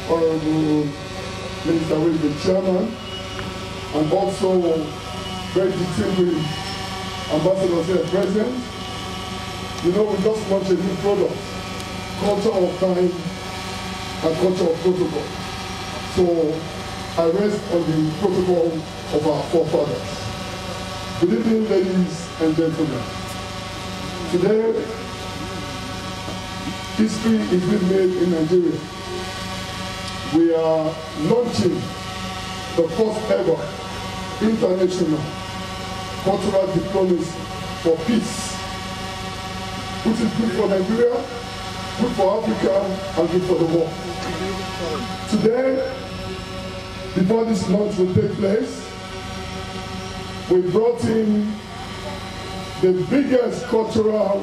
Honorable Minister with the chairman, and also very distinguished ambassadors here present. You know, we just launched a new product, Culture of Time and Culture of Protocol. So I rest on the protocol of our forefathers. Good evening, ladies and gentlemen. Today, history is being made in Nigeria. We are launching the first ever international cultural diplomacy for peace, which is good for Nigeria, good for Africa, and good for the world. Today, before this launch will take place, we brought in the biggest cultural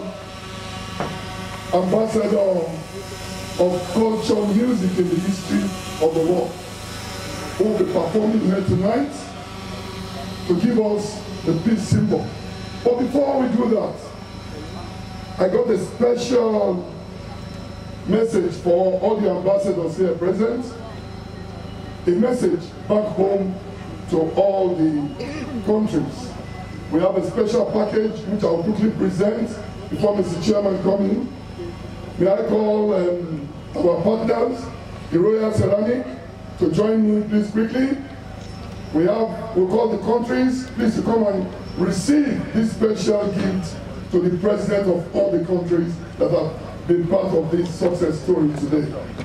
ambassador of culture music in the history of the world, who will be performing here tonight to give us the peace symbol. But before we do that, I got a special message for all the ambassadors here present, a message back home to all the countries. We have a special package which I'll quickly present before Mr. Chairman comes in. May I call our partners, the Royal Ceramic, to join me please quickly. We'll call the countries, please to come and receive this special gift to the president of all the countries that have been part of this success story today.